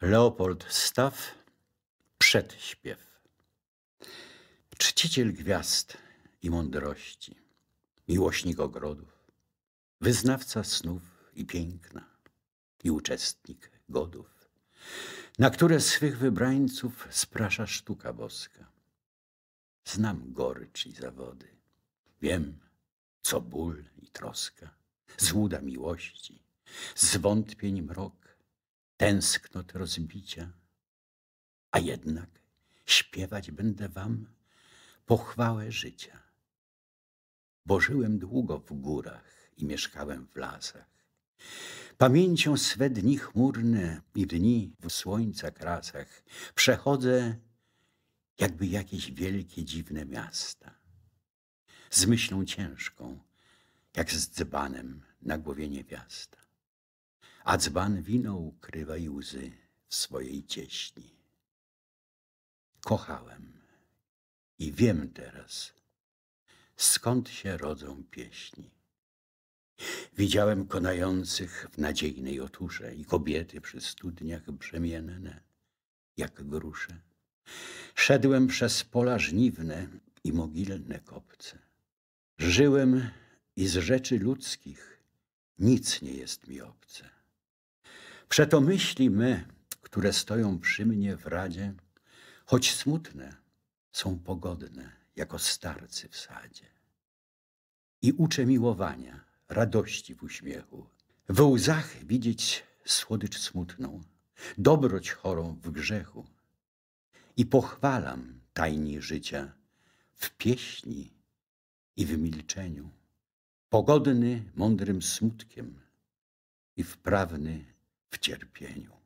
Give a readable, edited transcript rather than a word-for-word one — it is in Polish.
Leopold Staff, przedśpiew. Czciciel gwiazd i mądrości, miłośnik ogrodów, wyznawca snów i piękna i uczestnik godów, na które swych wybrańców sprasza sztuka boska. Znam gorycz i zawody, wiem, co ból i troska, złuda miłości, zwątpień mrok, tęsknot rozbicia, a jednak śpiewać będę wam pochwałę życia. Bo żyłem długo w górach i mieszkałem w lasach. Pamięcią swe dni chmurne i dni w słońca krasach przechodzę, jakby jakieś wielkie, dziwne miasta. Z myślą ciężką, jak z dzbanem na głowie niewiasta. A dzban wino ukrywa i łzy w swojej cieśni. Kochałem i wiem teraz, skąd się rodzą pieśni. Widziałem konających w nadziejnej otusze i kobiety przy studniach brzemienne, jak grusze. Szedłem przez pola żniwne i mogilne kopce. Żyłem i z rzeczy ludzkich nic nie jest mi obce. Przeto myśli me, które stoją przy mnie w radzie, choć smutne, są pogodne, jako starcy w sadzie. I uczę miłowania, radości w uśmiechu, w łzach widzieć słodycz smutną, dobroć chorą w grzechu. I pochwalam tajni życia w pieśni i w milczeniu, pogodny mądrym smutkiem i wprawny w cierpieniu.